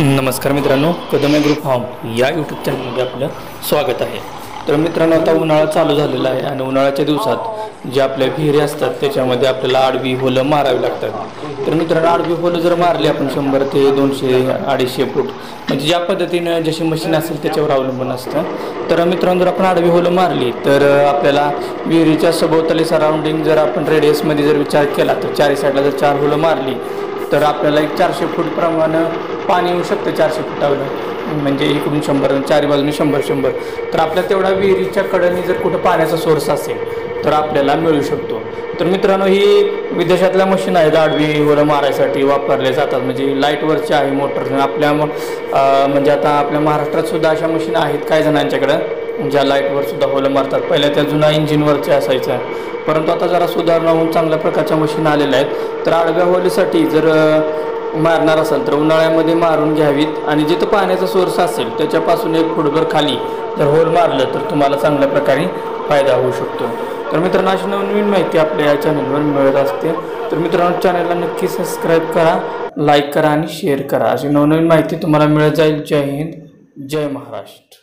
नमस्कार मित्रांनो, Kadam agro farm या यूट्यूब चॅनलमध्ये आपलं स्वागत आहे। तर मित्रांनो, आता उन्हाळा चालू झालेला आहे आणि उन्हाळ्याच्या दिवसात जे आपल्या विहिरी असतात त्याच्यामध्ये आपल्याला आडवी होलं मारावी लागतात। तर मित्रांनो, आडवी होलं जर मारली आपण 100 ते 200 250 फूट म्हणजे ज्या पद्धतीने जशी मशीन असेल त्याच्यावर अवलंबून असतं। तर मित्रांनो, जर आपण आडवी होलं मारली तर आपल्याला विहिरीच्या सभोवताली सराउंडिंग जर आपण रेडियसमध्ये जर विचार केला तर चारी साईडला जर 4 होलं मारली तर आपल्याला एक 400 फूट प्रमाणे पाणी येऊ शकतं। 400 फुटावर म्हणजे इकडून 100 चारी बाजूने 100 तर आपल्या तेवढा विहिरीच्या कडेने जर कुठं पाण्याचा सोर्स असेल तर आपल्याला मिळू शकतो। तर मित्रांनो, ही विदेशातल्या मशीन आहेत आडवी होलं मारायसाठी वापरले जातात, म्हणजे लाईटवरची आहे मोटर। आपल्या म्हणजे आता आपल्या महाराष्ट्रात सुद्धा अशा मशीन आहेत काही जणांच्याकडं ज्या लाईटवर सुद्धा होलं मारतात। पहिल्या त्या जुना इंजिनवरचे असायच्या, परंतु आता जरा सुधारणा होऊन चांगल्या प्रकारच्या मशीन आलेल्या आहेत। तर आडव्या होलीसाठी जर मारणार असेल तर उन्हाळ्यामध्ये मारून घ्यावीत आणि जिथं पाण्याचा सोर्स असेल त्याच्यापासून 1 फूटभर खाली जर होल मारलं तर तुम्हाला चांगल्या प्रकारे फायदा होऊ शकतो। तर मित्रांनो, अशी नवीन माहिती आपल्या या चॅनलवर मिळत असते। तर मित्रांनो, चॅनलला नक्की सबस्क्राईब करा, लाईक करा आणि शेअर करा। अशी नवनवीन माहिती तुम्हाला मिळत जाईल। जय हिंद, जय महाराष्ट्र।